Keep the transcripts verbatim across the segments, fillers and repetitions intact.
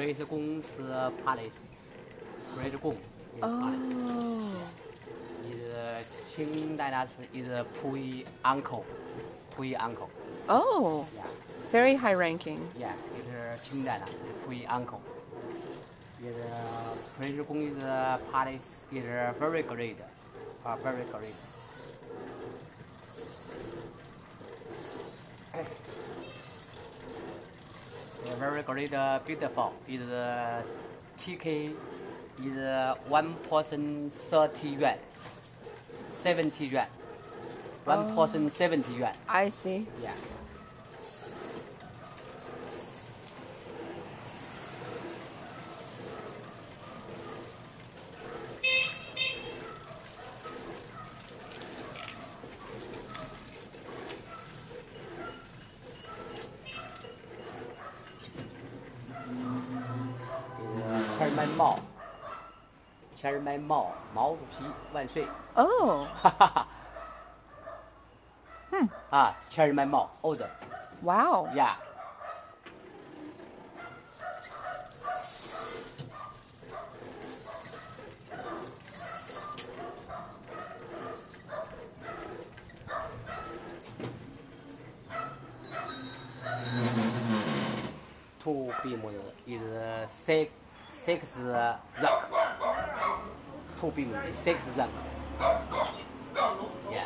Praise Gong is palace. Praise Gong is palace. Oh. Is Qing dynasty is Pui uncle. Pui uncle. Oh. Yeah. Very high ranking. Yeah, it's Qing dynasty. Pui uncle. Is Praise Gong is palace is very great. Uh, very great. It's very great, uh, beautiful. Is uh, T K is uh, one person thirty yuan, seventy yuan. One Oh. person seventy yuan. I see. Yeah. Is Chairman Mao. Chairman Mao, 毛主席万岁. Oh. Hmm. Ah, Chairman Mao, order. Wow. Yeah. Two beams is six six rank. Two beams is six rank. Yeah.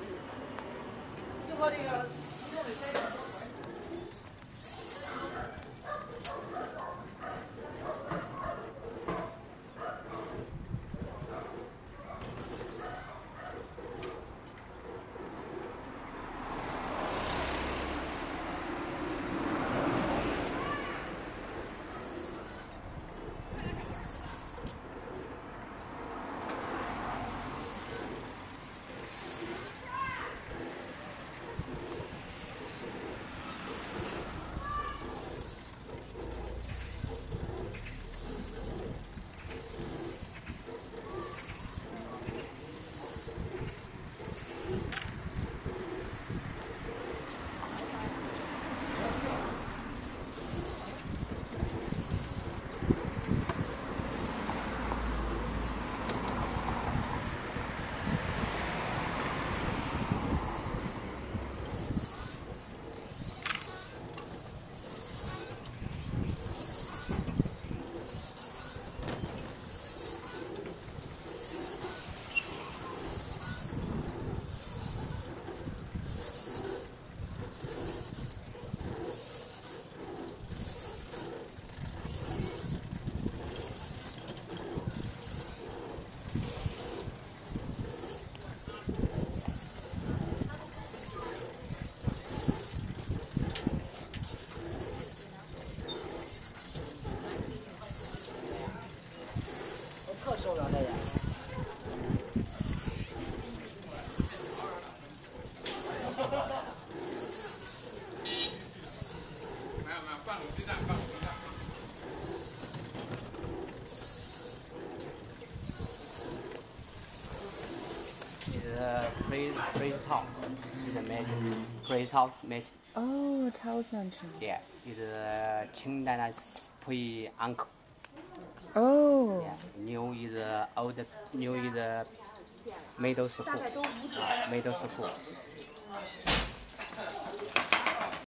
Is uh, praise praise house. Is a magic. Praise house magic. Oh, talisman. Yeah. Is uh, Qing dynasty Pui uncle. Oh. Yeah. New is uh, old. New is uh, middle school. Uh, middle school.